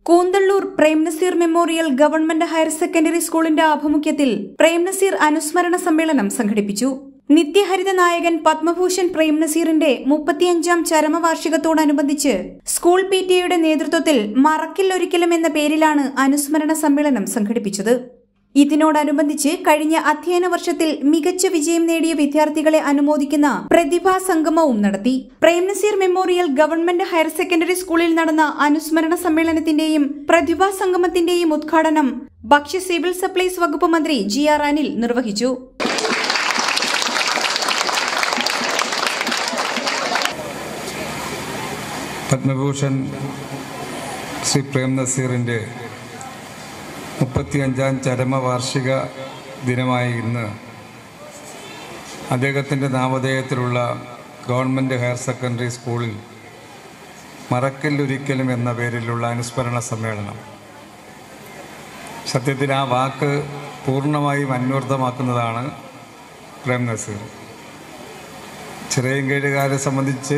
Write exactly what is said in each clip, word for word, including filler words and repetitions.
Koonthallur Prem Nazir memorial government higher secondary സ്കൂളിന്റെ ആഭിമുഖ്യത്തിൽ പ്രേംനസീർ അനുസ്മരണ സമ്മേളനം സംഘടിപ്പിച്ചു. നിത്യഹരിത നായകൻ പത്മഭൂഷൺ പ്രേംനസീറിന്റെ മുപ്പത്തിയഞ്ചാം ചരമവാർഷികത്തോടനുബന്ധിച്ച് സ്കൂൾ പി ടി എയുടെ നേതൃത്വത്തിൽ മറക്കില്ലൊരിക്കലും എന്ന പേരിലാണ് അനുസ്മരണ സമ്മേളനം സംഘടിപ്പിച്ചത്. ഇതിനോടനുബന്ധിച്ച് കഴിഞ്ഞ അധ്യയന വർഷത്തിൽ മികച്ച വിജയം നേടിയ വിദ്യാർത്ഥികളെ അനുമോദിക്കുന്ന പ്രതിഭാ സംഗമവും നടത്തി. Prem Nazir memorial government higher secondary സ്കൂളിൽ നടന്ന അനുസ്മരണ സമ്മേളനത്തിന്റെയും പ്രതിഭാ സംഗമത്തിന്റെയും ഉദ്ഘാടനം ഭക്ഷ്യ സിവിൽ സപ്ലൈസ് വകുപ്പ് മന്ത്രി ജി ആർ അനിൽ നിർവഹിച്ചു. പത്മഭൂഷൺ ശ്രീ പ്രേംനസീറിന്റെ മുപ്പത്തിയഞ്ചാം ചരമവാർഷിക ദിനമായ ഇന്ന് അദ്ദേഹത്തിൻ്റെ നാമധേയത്തിലുള്ള ഗവൺമെൻറ് ഹയർ സെക്കൻഡറി സ്കൂളിൽ മറക്കില്ലൊരിക്കലും എന്ന പേരിലുള്ള അനുസ്മരണ സമ്മേളനം. സത്യത്തിൽ ആ വാക്ക് പൂർണ്ണമായും അന്വർത്ഥമാക്കുന്നതാണ് പ്രേംനസീർ. ചിറയൻകീഴുകാരെ സംബന്ധിച്ച്,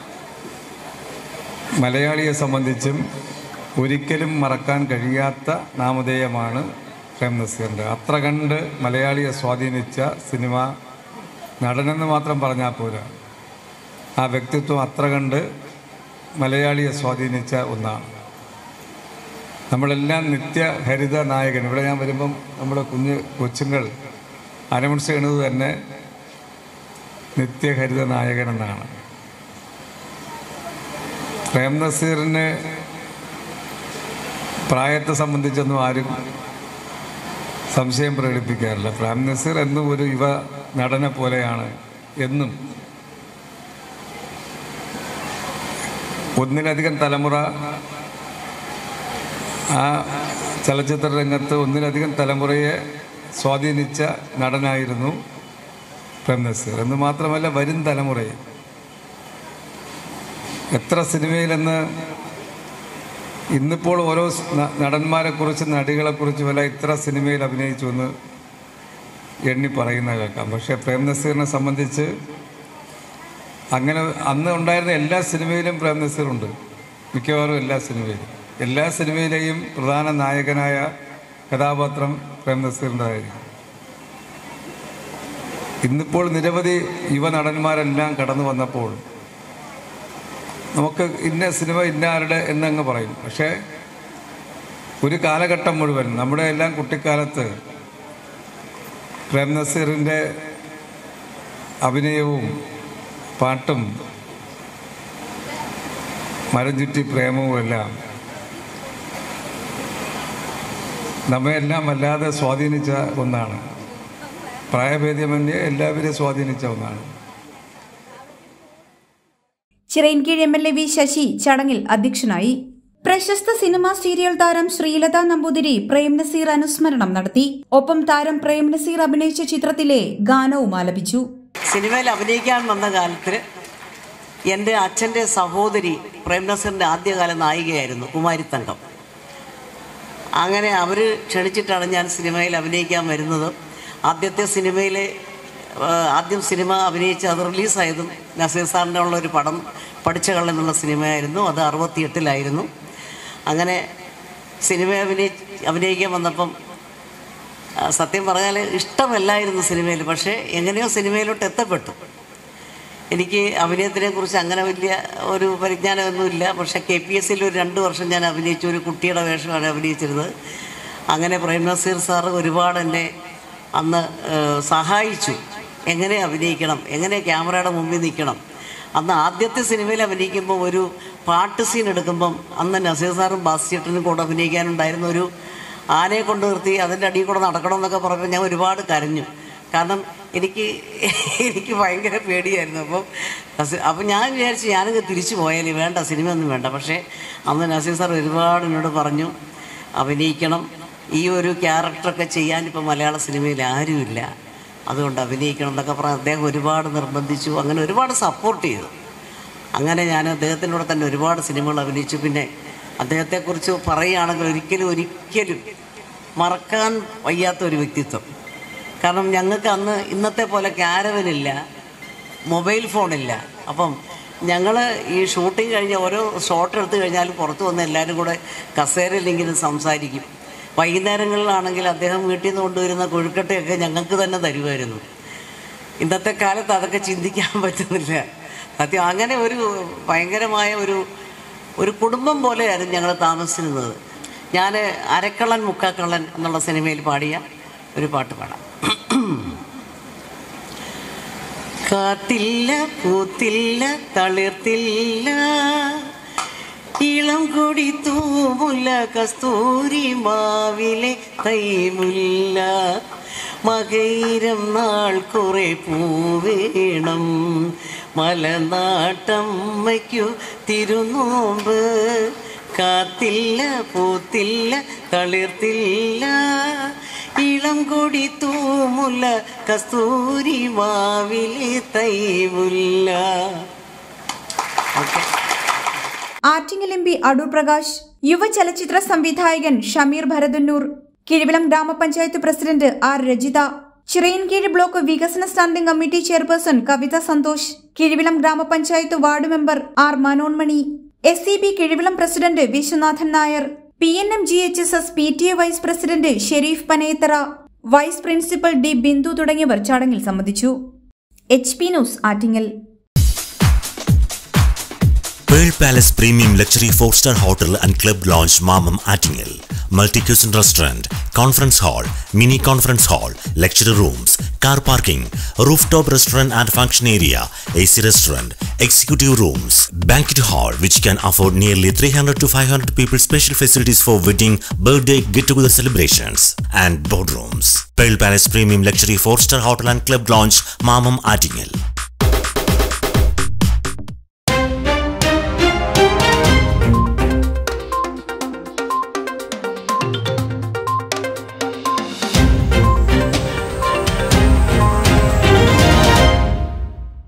മലയാളിയെ സംബന്ധിച്ചും ഒരിക്കലും മറക്കാൻ കഴിയാത്ത നാമധേയമാണ് പ്രേംനസീറിൻ്റെ. അത്ര കണ്ട് മലയാളിയെ സ്വാധീനിച്ച സിനിമ നടനെന്ന് മാത്രം പറഞ്ഞാൽ പോരാ, ആ വ്യക്തിത്വം അത്ര കണ്ട് മലയാളിയെ സ്വാധീനിച്ച ഒന്നാണ്. നമ്മളെല്ലാം നിത്യഹരിത നായകൻ. ഇവിടെ ഞാൻ വരുമ്പം നമ്മുടെ കുഞ്ഞ് കൊച്ചുങ്ങൾ അനൗൺസ് ചെയ്യുന്നത് തന്നെ നിത്യഹരിത നായകൻ എന്നാണ്. പ്രേംനസീറിന് പ്രായത്തെ സംബന്ധിച്ചൊന്നും ആരും സംശയം പ്രകടിപ്പിക്കാറില്ല. പ്രേംനസീർ എന്നും ഒരു യുവ നടനെ പോലെയാണ്. എന്നും ഒന്നിലധികം തലമുറ ആ ചലച്ചിത്ര രംഗത്ത് ഒന്നിലധികം തലമുറയെ സ്വാധീനിച്ച നടനായിരുന്നു പ്രേംനസീർ. എന്ന് മാത്രമല്ല, വരും തലമുറയെ എത്ര സിനിമയിലെന്ന് ഇന്നിപ്പോൾ ഓരോ നടന്മാരെക്കുറിച്ചും നടികളെക്കുറിച്ചും അല്ല ഇത്ര സിനിമയിൽ അഭിനയിച്ചു എന്ന് എണ്ണി പറയുന്ന കേൾക്കാം. പക്ഷേ പ്രേംനസീറിനെ സംബന്ധിച്ച് അങ്ങനെ അന്ന് ഉണ്ടായിരുന്ന എല്ലാ സിനിമയിലും പ്രേംനസീറുണ്ട്. മിക്കവാറും എല്ലാ സിനിമയിലും എല്ലാ സിനിമയിലെയും പ്രധാന നായകനായ കഥാപാത്രം പ്രേംനസീറിൻ്റെതായിരിക്കും. ഇന്നിപ്പോൾ നിരവധി യുവ നടന്മാരെല്ലാം കടന്നു വന്നപ്പോൾ നമുക്ക് ഇന്ന സിനിമ ഇന്ന ആരുടെ എന്നങ്ങ് പറയും. പക്ഷേ ഒരു കാലഘട്ടം മുഴുവൻ, നമ്മുടെ എല്ലാം കുട്ടിക്കാലത്ത് പ്രേംനസീറിൻ്റെ അഭിനയവും പാട്ടും മരം ചുറ്റി പ്രേമവും എല്ലാം നമ്മയെല്ലാം വല്ലാതെ സ്വാധീനിച്ച ഒന്നാണ്. പ്രായഭേദ്യമന്യേ എല്ലാവരെയും സ്വാധീനിച്ച ഒന്നാണ്. Chirayinkeezhu M L A V Sasi ചടങ്ങിൽ അധ്യക്ഷനായി. പ്രശസ്ത സിനിമാ സീരിയൽ താരം ശ്രീലത നമ്പൂതിരി പ്രേംനസീർ അനുസ്മരണം നടത്തി. ഒപ്പം താരം പ്രേംനസീർ അഭിനയിച്ച ചിത്രത്തിലെ ഗാനവും ആലപിച്ചു. സിനിമയിൽ അഭിനയിക്കാൻ വന്ന കാലത്ത് എൻ്റെ അച്ഛൻ്റെ സഹോദരി പ്രേംനസീറിൻ്റെ ആദ്യകാല നായികയായിരുന്നു കുമാരിത്തങ്കം. അങ്ങനെ അവർ ക്ഷണിച്ചിട്ടാണ് ഞാൻ സിനിമയിൽ അഭിനയിക്കാൻ വരുന്നത്. ആദ്യത്തെ സിനിമയിലെ ആദ്യം സിനിമ അഭിനയിച്ച് അത് റിലീസായതും നസീർ സാറിൻ്റെ ഉള്ളൊരു പടം പഠിച്ച കള്ളൻ എന്നുള്ള സിനിമയായിരുന്നു. അത് അറുപത്തിയെട്ടിലായിരുന്നു. അങ്ങനെ സിനിമ അഭിനയി അഭിനയിക്കാൻ വന്നപ്പം സത്യം പറഞ്ഞാൽ ഇഷ്ടമല്ലായിരുന്നു സിനിമയിൽ. പക്ഷേ എങ്ങനെയോ സിനിമയിലോട്ട് എത്തപ്പെട്ടു. എനിക്ക് അഭിനയത്തിനെക്കുറിച്ച് അങ്ങനെ വലിയ ഒരു പരിജ്ഞാനമൊന്നുമില്ല. പക്ഷേ കെ പി എസ് സിയിൽ ഒരു രണ്ട് വർഷം ഞാൻ അഭിനയിച്ചു. ഒരു കുട്ടിയുടെ വേഷമാണ് അഭിനയിച്ചിരുന്നത്. അങ്ങനെ പ്രേംനസീർ സാറ് ഒരുപാട് എന്നെ അന്ന് സഹായിച്ചു. എങ്ങനെ അഭിനയിക്കണം, എങ്ങനെ ക്യാമറയുടെ മുമ്പിൽ നിൽക്കണം. അന്ന് ആദ്യത്തെ സിനിമയിൽ അഭിനയിക്കുമ്പോൾ ഒരു പാട്ട് സീൻ എടുക്കുമ്പം അന്ന് നസീർ സാറും ബാസ്റ്റിയേട്ടനും കൂടെ അഭിനയിക്കാനുണ്ടായിരുന്ന ഒരു ആനയെ കൊണ്ട് നിർത്തി അതിൻ്റെ അടിയിൽ കൂടെ നടക്കണം എന്നൊക്കെ പറഞ്ഞപ്പോൾ ഞാൻ ഒരുപാട് കരഞ്ഞു. കാരണം എനിക്ക് എനിക്ക് ഭയങ്കര പേടിയായിരുന്നു. അപ്പം നസീർ അപ്പം ഞാൻ വിചാരിച്ചു ഞാനങ്ങ് തിരിച്ചു പോയാൽ വേണ്ട, സിനിമയൊന്നും വേണ്ട. പക്ഷേ അന്ന് നസീർ സാർ ഒരുപാട് എന്നോട് പറഞ്ഞു, അഭിനയിക്കണം, ഈ ഒരു ക്യാരക്ടറൊക്കെ ചെയ്യാൻ ഇപ്പോൾ മലയാള സിനിമയിൽ ആരുമില്ല, അതുകൊണ്ട് അഭിനയിക്കണം എന്നൊക്കെ പറഞ്ഞ് അദ്ദേഹം ഒരുപാട് നിർബന്ധിച്ചു. അങ്ങനെ ഒരുപാട് സപ്പോർട്ട് ചെയ്തു. അങ്ങനെ ഞാൻ അദ്ദേഹത്തിനോട് തന്നെ ഒരുപാട് സിനിമകൾ അഭിനയിച്ചു. പിന്നെ അദ്ദേഹത്തെക്കുറിച്ച് പറയുകയാണെങ്കിൽ ഒരിക്കലും ഒരിക്കലും മറക്കാൻ വയ്യാത്തൊരു വ്യക്തിത്വം. കാരണം ഞങ്ങൾക്ക് അന്ന് ഇന്നത്തെ പോലെ ക്യാരവനില്ല, മൊബൈൽ ഫോണില്ല. അപ്പം ഞങ്ങൾ ഈ ഷൂട്ടിങ് കഴിഞ്ഞ് ഓരോ ഷോട്ട് എടുത്തു കഴിഞ്ഞാൽ പുറത്ത് വന്ന് എല്ലാവരും കൂടെ കസേരയിലെങ്കിലും സംസാരിക്കും. വൈകുന്നേരങ്ങളിലാണെങ്കിൽ അദ്ദേഹം വീട്ടിൽ നിന്ന് കൊണ്ടുവരുന്ന കൊഴുക്കട്ടയൊക്കെ ഞങ്ങൾക്ക് തന്നെ തരുമായിരുന്നു. ഇന്നത്തെ കാലത്ത് അതൊക്കെ ചിന്തിക്കാൻ പറ്റുന്നില്ല സത്യം. അങ്ങനെ ഒരു ഭയങ്കരമായ ഒരു ഒരു കുടുംബം പോലെയായിരുന്നു ഞങ്ങൾ താമസിച്ചിരുന്നത്. ഞാൻ അരക്കള്ളൻ മുക്കാക്കള്ളൻ എന്നുള്ള സിനിമയിൽ പാടിയ ഒരു പാട്ട് പാടാം. കാത്തില്ല പൂത്തില്ല തളിർത്തില്ല ഇളം കൊടി തൂമുല്ല കസ്തൂരി മാവിലെ തൈമുല്ല മകയിരം നാൾ കുറെ പൂവേണം മലനാട്ടമ്മയ്ക്കു തിരുനോമ്പ്. കാത്തില്ല പൂത്തില്ല തളിർത്തില്ല ഇളം കൊടി തൂമുല്ല കസ്തൂരി മാവിലെ തൈമുല്ല. ആറ്റിങ്ങൽ എം പി അടൂർ പ്രകാശ്, യുവചലച്ചിത്ര സംവിധായകൻ ഷമീർ ഭരതന്നൂർ, കിഴിവിളം ഗ്രാമപഞ്ചായത്ത് president R Rajitha, Chirayinkeezhu block വികസന standing committee chairperson Kavitha Santhosh, Kizhuvilam ഗ്രാമപഞ്ചായത്ത് ward member R Manonmani, S C B Kizhuvilam president Viswanathan Nair, P N M G H S S P T A vice president Sherif Panayathara, vice principal D Bindu തുടങ്ങിയവർ ചടങ്ങിൽ സംബന്ധിച്ചു. H P news Attingal. Pearl Palace Premium Luxury four star Hotel and Club Lounge Mamam Attingel. Multi-cuisine restaurant, conference hall, mini conference hall, lecture rooms, car parking, rooftop restaurant and function area, A C restaurant, executive rooms, banquet hall which can afford nearly three hundred to five hundred people, special facilities for wedding, birthday, get-together celebrations and boardrooms. Pearl Palace Premium Luxury four star Hotel and Club Lounge Mamam Attingel.